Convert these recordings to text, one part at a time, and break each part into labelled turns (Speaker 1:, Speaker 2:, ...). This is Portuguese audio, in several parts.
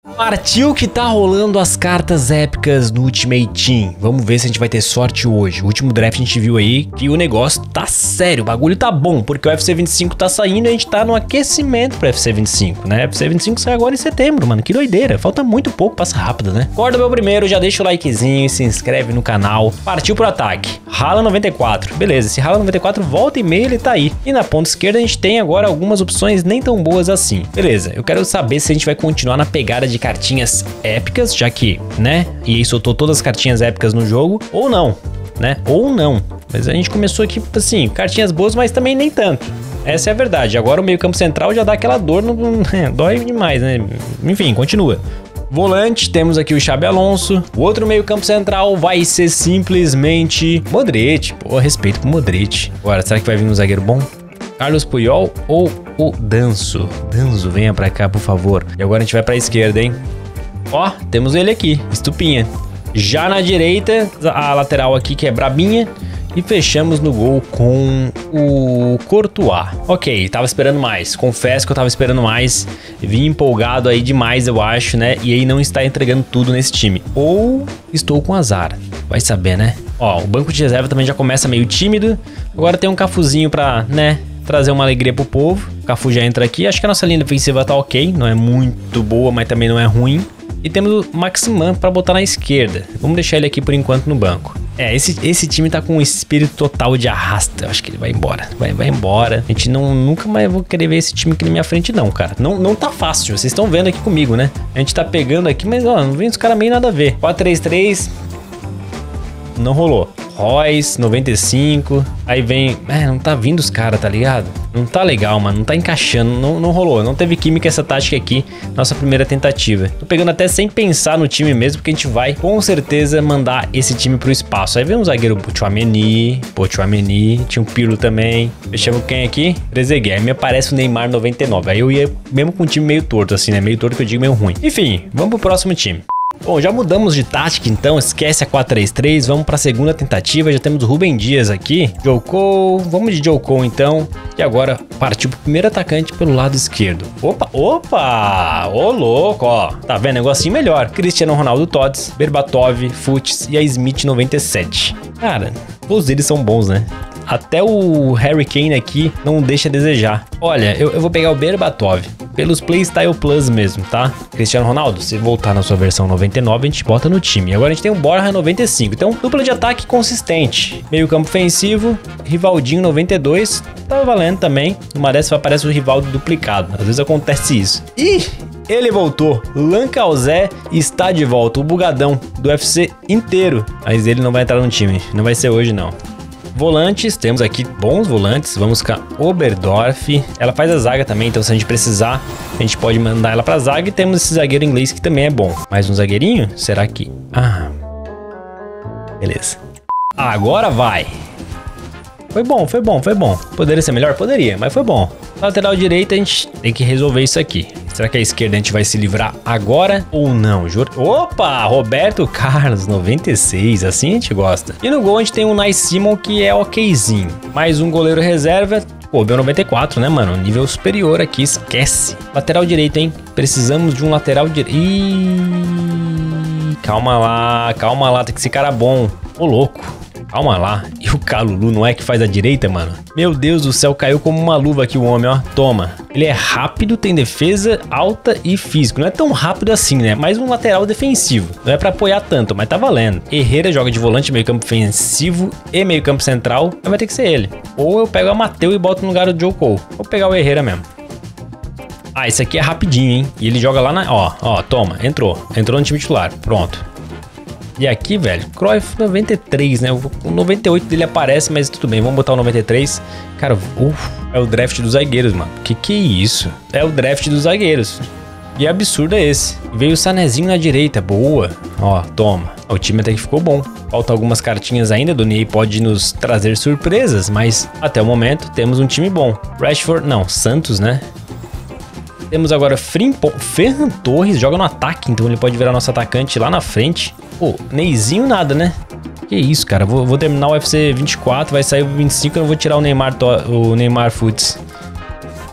Speaker 1: Partiu que tá rolando as cartas épicas no Ultimate Team. Vamos ver se a gente vai ter sorte hoje. O último draft a gente viu aí que o negócio tá sério, o bagulho tá bom, porque o UFC 25 tá saindo e a gente tá no aquecimento pro UFC 25, né? UFC 25 sai agora em setembro, mano, que doideira. Falta muito pouco, passa rápido, né? Acorda meu primeiro, já deixa o likezinho e se inscreve no canal. Partiu pro ataque. Rala 94. Beleza, esse Rala 94 volta e meia ele tá aí. E na ponta esquerda a gente tem agora algumas opções nem tão boas assim. Beleza, eu quero saber se a gente vai continuar na pegada de cartinhas épicas, já que, né, EA soltou todas as cartinhas épicas no jogo, ou não, né, ou não. Mas a gente começou aqui, assim, cartinhas boas, mas também nem tanto. Essa é a verdade. Agora o meio campo central já dá aquela dor, dói demais, né, enfim, continua. Volante, temos aqui o Xabi Alonso. O outro meio campo central vai ser simplesmente Modric. Pô, respeito pro Modric. Agora, será que vai vir um zagueiro bom? Carlos Puyol ou o Danso? Danso, venha pra cá, por favor. E agora a gente vai pra esquerda, hein? Ó, temos ele aqui, Estupinha. Já na direita, a lateral aqui que é brabinha. E fechamos no gol com o Courtois. Ok, tava esperando mais. Confesso que eu tava esperando mais. Vim empolgado aí demais, eu acho, né? E aí não está entregando tudo nesse time. Ou estou com azar. Vai saber, né? Ó, o banco de reserva também já começa meio tímido. Agora tem um Cafuzinho pra, né, trazer uma alegria pro povo. O Cafu já entra aqui. Acho que a nossa linha defensiva tá ok. Não é muito boa, mas também não é ruim. E temos o Maximan pra botar na esquerda. Vamos deixar ele aqui por enquanto no banco. É, esse time tá com um espírito total de arrasta. Eu acho que ele vai embora. Vai embora. A gente nunca mais vou querer ver esse time aqui na minha frente não, cara. Não tá fácil. Vocês estão vendo aqui comigo, né? A gente tá pegando aqui, mas ó, não vem os caras meio nada a ver. 4-3-3. Não rolou. Royce, 95. Aí vem... não tá vindo os caras, tá ligado? Não tá legal, mano. Não tá encaixando. Não rolou. Não teve química essa tática aqui. Nossa primeira tentativa. Tô pegando até sem pensar no time mesmo, porque a gente vai, com certeza, mandar esse time pro espaço. Aí vem um zagueiro Tchouaméni. Pô, Tchouaméni. Tinha um Pirlo também. Fechamos quem aqui? Trezeguet. Aí me aparece o Neymar 99. Aí eu ia mesmo com um time meio torto, assim, né? Meio torto que eu digo meio ruim. Enfim, vamos pro próximo time. Bom, já mudamos de tática, então esquece a 4-3-3, vamos para a segunda tentativa, já temos o Rubem Dias aqui, Joe Cole, vamos de Joe Cole então, e agora partiu pro primeiro atacante pelo lado esquerdo. Opa, ô louco, ó, tá vendo, negocinho melhor, Cristiano Ronaldo Tots, Berbatov, Futs e a Smith 97. Cara, todos eles são bons, né? Até o Harry Kane aqui não deixa a desejar. Olha, eu vou pegar o Berbatov. Pelos Playstyle Plus mesmo, tá? Cristiano Ronaldo, se voltar na sua versão 99, a gente bota no time. Agora a gente tem o Borja 95. Então, dupla de ataque consistente. Meio campo ofensivo, Rivaldinho 92. Tá valendo também. Numa dessas aparece o Rivaldo duplicado. Às vezes acontece isso. Ih! Ele voltou, Lancauzé está de volta, o bugadão do UFC inteiro. Mas ele não vai entrar no time, não vai ser hoje não. Volantes, temos aqui bons volantes, vamos com a Oberdorf, ela faz a zaga também, então se a gente precisar, a gente pode mandar ela pra zaga e temos esse zagueiro inglês que também é bom. Mais um zagueirinho? Será que... beleza. Agora vai! Foi bom. Poderia ser melhor? Poderia, mas foi bom. Lateral direita a gente tem que resolver isso aqui. Será que a esquerda a gente vai se livrar agora ou não? Opa, Roberto Carlos, 96, assim a gente gosta. E no gol a gente tem um Nice Simon que é okzinho. Mais um goleiro reserva. Pô, deu 94, né, mano? Nível superior aqui, esquece. Lateral direito, hein? Precisamos de um lateral direito. Ih, calma lá, tem que ser cara bom. Ô, louco. Calma lá. E o Kalulu não é que faz a direita, mano? Meu Deus do céu, caiu como uma luva aqui o homem, ó. Toma. Ele é rápido, tem defesa alta e físico. Não é tão rápido assim, né? Mais um lateral defensivo. Não é pra apoiar tanto, mas tá valendo. Herrera joga de volante, meio campo ofensivo e meio campo central. Mas vai ter que ser ele. Ou eu pego a Mateu e boto no lugar do Joe Cole. Vou pegar o Herrera mesmo. Ah, esse aqui é rapidinho, hein? E ele joga lá na... Ó, toma. Entrou no time titular. Pronto. E aqui, velho, Cruyff 93, né? O 98 dele aparece, mas tudo bem, vamos botar o 93. Cara, é o draft dos zagueiros, mano. Que é isso? É o draft dos zagueiros. E absurdo é esse. Veio o Sanezinho na direita, boa. Ó, toma. O time até que ficou bom. Faltam algumas cartinhas ainda, do Ney pode nos trazer surpresas, mas até o momento temos um time bom. Rashford, não, Santos, né? Temos agora Ferran Torres, joga no ataque, então ele pode virar nosso atacante lá na frente. Pô, Neyzinho nada, né? Que isso, cara. Vou terminar o UFC 24, vai sair o 25, eu não vou tirar o Neymar Futs.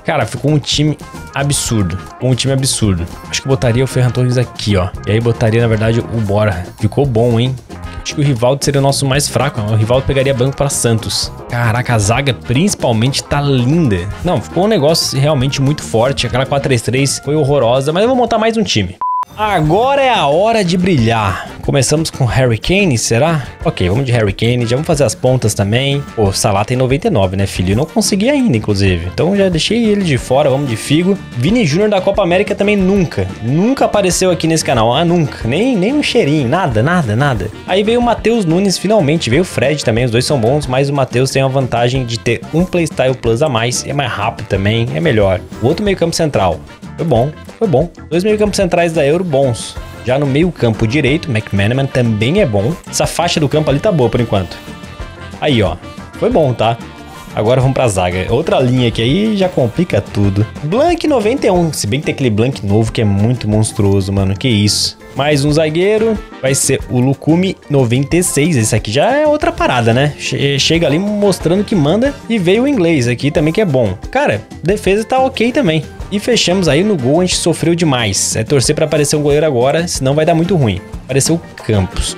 Speaker 1: Cara, ficou um time absurdo. Acho que botaria o Ferran Torres aqui, ó. E aí botaria, na verdade, o Borja. Ficou bom, hein? Acho que o Rivaldo seria o nosso mais fraco. O Rivaldo pegaria banco para Santos. Caraca, a zaga principalmente tá linda. Não, ficou um negócio realmente muito forte. Aquela 4-3-3 foi horrorosa, mas eu vou montar mais um time. Agora é a hora de brilhar. Começamos com Harry Kane, será? Ok, vamos de Harry Kane, já vamos fazer as pontas também. Pô, Salah tem 99, né, filho? Eu não consegui ainda, inclusive. Então já deixei ele de fora, vamos de Figo. Vini Júnior da Copa América também nunca apareceu aqui nesse canal. Ah, nunca. Nem um cheirinho, nada. Aí veio o Matheus Nunes, finalmente. Veio o Fred também, os dois são bons, mas o Matheus tem a vantagem de ter um Playstyle Plus a mais. É mais rápido também, é melhor. O outro meio campo central. Foi bom. Dois meio-campos centrais da Euro bons. Já no meio-campo direito, McManaman também é bom. Essa faixa do campo ali tá boa por enquanto. Aí, ó. Foi bom, tá? Agora vamos pra zaga. Outra linha aqui aí já complica tudo. Blank 91. Se bem que tem aquele Blank novo que é muito monstruoso, mano. Que isso. Mais um zagueiro. Vai ser o Lukumi 96. Esse aqui já é outra parada, né? Chega ali mostrando que manda. E veio o inglês aqui também que é bom. Cara, defesa tá ok também. E fechamos aí no gol, a gente sofreu demais. É torcer pra aparecer um goleiro agora, senão vai dar muito ruim. Apareceu o Campos.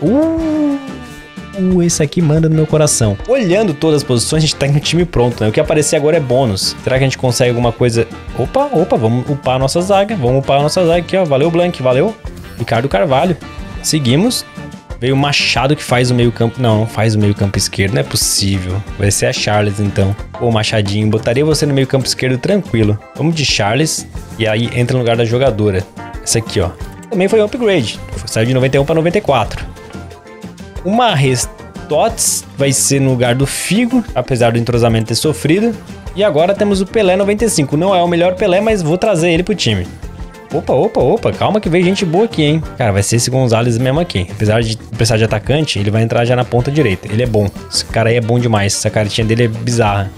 Speaker 1: Esse aqui manda no meu coração. Olhando todas as posições, a gente tá com o time pronto, né? O que aparecer agora é bônus. Será que a gente consegue alguma coisa? Opa, vamos upar a nossa zaga. Aqui, ó. Valeu, Blank, valeu. Ricardo Carvalho. Seguimos. Veio o Machado que faz o meio campo. Não faz o meio campo esquerdo, não é possível. Vai ser a Charles então. Ô, Machadinho, botaria você no meio campo esquerdo tranquilo. Vamos de Charles. E aí entra no lugar da jogadora. Essa aqui, ó. Também foi um upgrade. Saiu de 91 para 94. O Mahrez Tots vai ser no lugar do Figo, apesar do entrosamento ter sofrido. E agora temos o Pelé 95. Não é o melhor Pelé, mas vou trazer ele pro time. Opa, calma que veio gente boa aqui, hein? Cara, vai ser esse Gonzalez mesmo aqui. Apesar de precisar de atacante, ele vai entrar já na ponta direita. Ele é bom. Esse cara aí é bom demais. Essa cartinha dele é bizarra.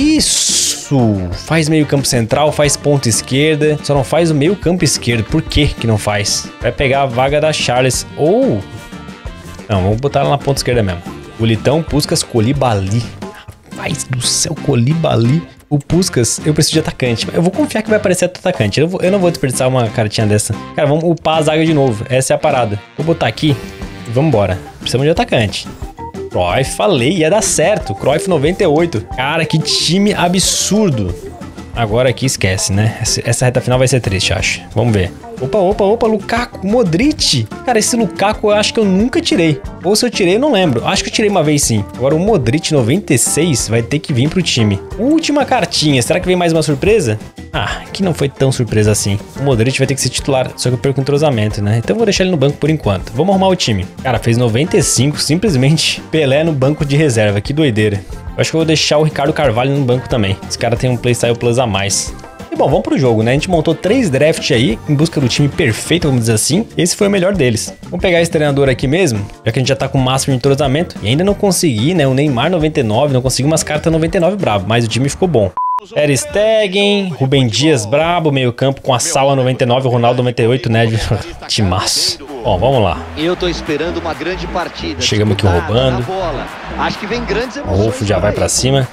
Speaker 1: Isso! Faz meio campo central, faz ponta esquerda. Só não faz o meio campo esquerdo. Por que não faz? Vai pegar a vaga da Charles. Ou... Não, vamos botar ela na ponta esquerda mesmo. O Litão, Puskas, Koulibaly. Rapaz do céu, Koulibaly. O Puskas, eu preciso de atacante. Eu vou confiar que vai aparecer atacante. Eu não vou desperdiçar uma cartinha dessa. Cara, vamos upar a zaga de novo. Essa é a parada. Vou botar aqui e vamos embora. Precisamos de atacante. Cruyff, falei, ia dar certo. Cruyff 98. Cara, que time absurdo. Agora aqui esquece, né? Essa reta final vai ser triste, acho. Vamos ver. Opa, Lukaku, Modric. Cara, esse Lukaku eu acho que eu nunca tirei. Ou se eu tirei, eu não lembro. Acho que eu tirei uma vez sim. Agora o Modric 96 vai ter que vir pro time. Última cartinha. Será que vem mais uma surpresa? Ah, que não foi tão surpresa assim. O Modric vai ter que ser titular, só que eu perco o entrosamento, né? Então eu vou deixar ele no banco por enquanto. Vamos arrumar o time. Cara, fez 95, simplesmente Pelé no banco de reserva. Que doideira. Eu acho que eu vou deixar o Ricardo Carvalho no banco também. Esse cara tem um Playstyle Plus a mais. E bom, vamos pro jogo, né? A gente montou 3 drafts aí, em busca do time perfeito, vamos dizer assim. Esse foi o melhor deles. Vamos pegar esse treinador aqui mesmo, já que a gente já tá com o máximo de entrosamento. E ainda não consegui, né? O Neymar 99, não consegui umas cartas 99 brabo, mas o time ficou bom. Ter Stegen, Rubem Dias brabo, meio campo com a Sala 99, o Ronaldo 98, né? Timaço. Bom, vamos lá.
Speaker 2: Eu tô esperando uma grande partida.
Speaker 1: Chegamos aqui roubando.
Speaker 2: Acho que vem grandes
Speaker 1: emoções. O Rolfo já vai pra cima.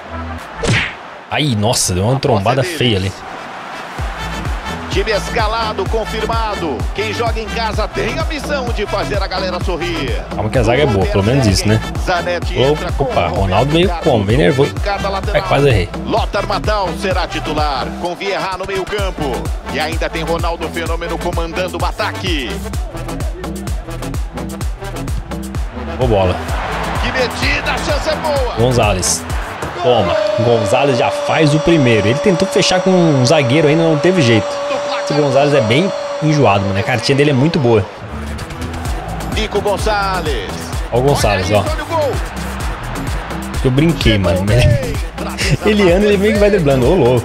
Speaker 1: Aí, nossa, deu uma trombada feia ali.
Speaker 3: Time escalado, confirmado. Quem joga em casa tem a missão de fazer a galera sorrir.
Speaker 1: Calma que a zaga é boa, pelo menos isso, né? Opa, Ronaldo meio como, bem nervoso. Ai, quase errei.
Speaker 3: Lothar Matthaus será titular, com Vieira no meio campo. E ainda tem Ronaldo Fenômeno comandando o ataque.
Speaker 1: Boa bola.
Speaker 3: Que metida, a chance é boa.
Speaker 1: Gonzalez. Toma, Gonzalez já faz o primeiro. Ele tentou fechar com um zagueiro ainda, não teve jeito. Esse Gonzalez é bem enjoado, mano. A cartinha dele é muito boa.
Speaker 3: Nico Gonzalez.
Speaker 1: Olha o Gonzalez, ó. Eu brinquei, mano. Ele anda e ele meio que vai driblando. Ô, louco.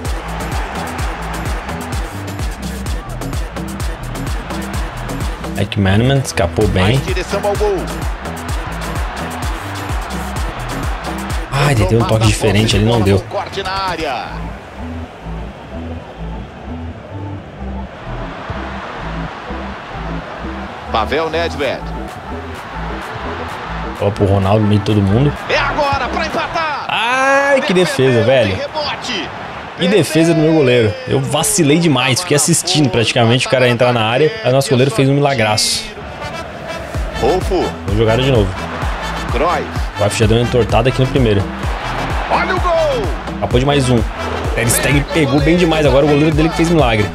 Speaker 1: McManaman escapou bem. Ai, ele deu um toque diferente ali, não deu.
Speaker 3: Pavel Nedved.
Speaker 1: Ó, pro Ronaldo no meio de todo mundo.
Speaker 3: É agora pra empatar.
Speaker 1: Ai, que defesa, velho. Que defesa do meu goleiro. Eu vacilei demais, fiquei assistindo praticamente o cara entrar na área. Aí o nosso goleiro fez um milagraço.
Speaker 3: Rolfo.
Speaker 1: Vou jogar de novo.
Speaker 3: Cruyff.
Speaker 1: O Cruyff já deu uma entortada aqui no primeiro.
Speaker 3: Olha o gol.
Speaker 1: Acabou de mais um. Ter Stegen pegou bem demais. Agora o goleiro dele que fez milagre.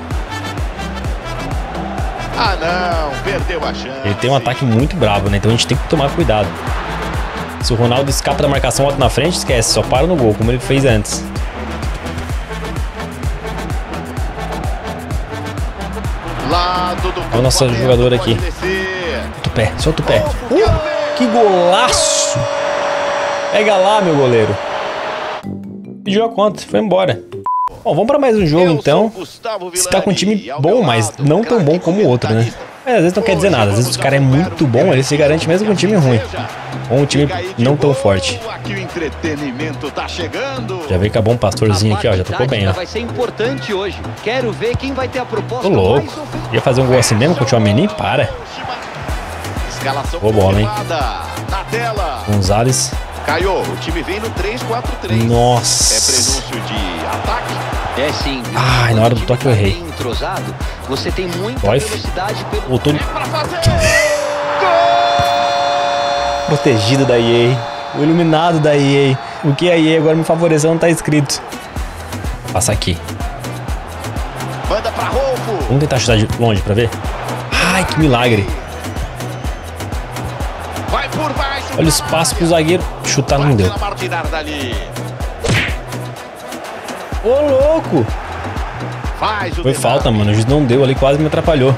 Speaker 3: Ah, não. Perdeu a chance.
Speaker 1: Ele tem um ataque muito bravo, né? Então a gente tem que tomar cuidado. Se o Ronaldo escapa da marcação alto na frente, esquece. Só para no gol, como ele fez antes.
Speaker 3: Lado do
Speaker 1: Olha o nosso jogador aqui. Solta o pé, solta o pé. Que golaço! Pega lá, meu goleiro. Pediu a conta, foi embora. Bom, vamos para mais um jogo então. Você tá com um time bom, mas não tão bom como o outro, né? Mas às vezes não quer dizer nada. Às vezes o cara é muito bom, ele se garante mesmo com um time ruim. Ou um time não tão forte. Já veio com a bom pastorzinho aqui, ó. Já tocou bem, ó.
Speaker 2: Vai ser importante hoje. Quero ver quem vai ter a proposta.
Speaker 1: Tô louco. Ia fazer um gol assim mesmo com o Tchouaméni? Para. Boa bola, hein? Gonzalez.
Speaker 3: Caiu, o time vem no 3-4-3.
Speaker 1: Nossa.
Speaker 3: É prenúncio de ataque?
Speaker 2: É sim.
Speaker 1: Ai, na hora do toque eu errei.
Speaker 2: Entrosado, você tem muita velocidade pelo...
Speaker 1: Voltou. Protegido da EA. O iluminado da EA. O que a EA agora me favoreceu não tá escrito. Passa aqui.
Speaker 3: Manda pra Rolfo.
Speaker 1: Vamos tentar chutar de longe pra ver. Ai, que milagre.
Speaker 3: Vai por baixo.
Speaker 1: Olha o espaço pro zagueiro. Chutar não deu. Ô, louco. Foi falta, mano. O juiz não deu ali, quase me atrapalhou.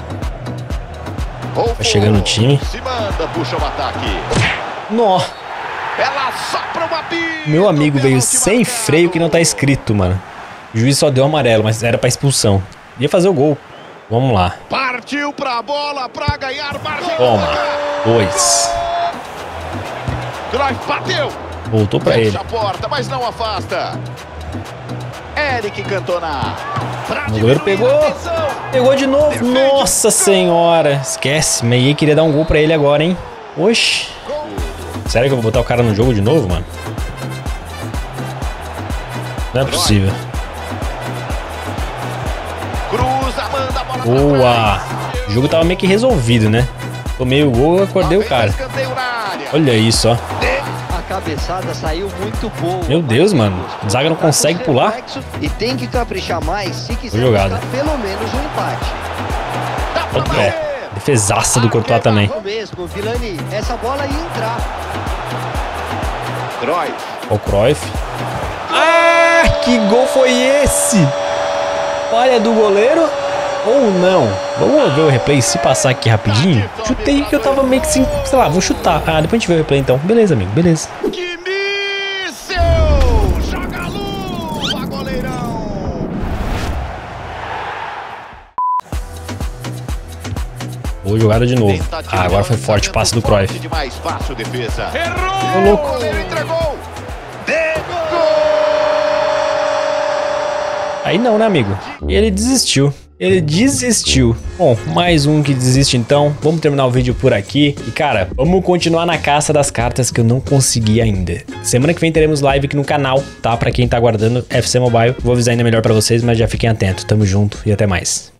Speaker 1: Vai chegando no time.
Speaker 3: Se manda, puxa o ataque.
Speaker 1: Nó.
Speaker 3: Ela sopra uma bica.
Speaker 1: Meu amigo veio sem freio que não tá escrito, mano. O juiz só deu amarelo, mas era pra expulsão. Ia fazer o gol. Vamos lá.
Speaker 3: Partiu pra bola pra ganhar margem.
Speaker 1: Toma. 2.
Speaker 3: Cruyff bateu.
Speaker 1: Voltou pra ele.
Speaker 3: A porta, mas não afasta. Eric Cantona.
Speaker 1: O goleiro pegou. Pegou de novo. Nossa senhora. Esquece. Meia queria dar um gol pra ele agora, hein? Oxi. Sério que eu vou botar o cara no jogo de novo, mano? Não é possível. Boa. O jogo tava meio que resolvido, né? Tomei o gol e acordei o cara. Olha isso, ó.
Speaker 2: A cabeçada saiu muito boa.
Speaker 1: Meu Deus, mano. O zaga não consegue pular.
Speaker 2: E tem que caprichar mais se quiser
Speaker 1: jogada.
Speaker 2: pelo menos um empate.
Speaker 1: Outro pé. Defesaça do Courtois também.
Speaker 2: Mesmo, Vilani, essa bola ia entrar.
Speaker 3: Cruyff.
Speaker 1: O Cruyff. Ah, que gol foi esse? Falha do goleiro ou não? Vamos ver o replay, se passar aqui rapidinho. Chutei que eu tava meio que assim, sei lá, vou chutar. Ah, depois a gente vê o replay então. Beleza, amigo, beleza.
Speaker 3: Que míssil! Joga a luva, goleirão!
Speaker 1: Vou jogar de novo. Ah, agora foi forte o passe do Cruyff.
Speaker 3: Errou!
Speaker 1: Ô, louco.
Speaker 3: Entregou!
Speaker 1: Aí não, né, amigo? Ele desistiu. Ele desistiu. Bom, mais um que desiste então. Vamos terminar o vídeo por aqui. E, cara, vamos continuar na caça das cartas que eu não consegui ainda. Semana que vem teremos live aqui no canal, tá? Pra quem tá aguardando FC Mobile. Vou avisar ainda melhor pra vocês, mas já fiquem atentos. Tamo junto e até mais.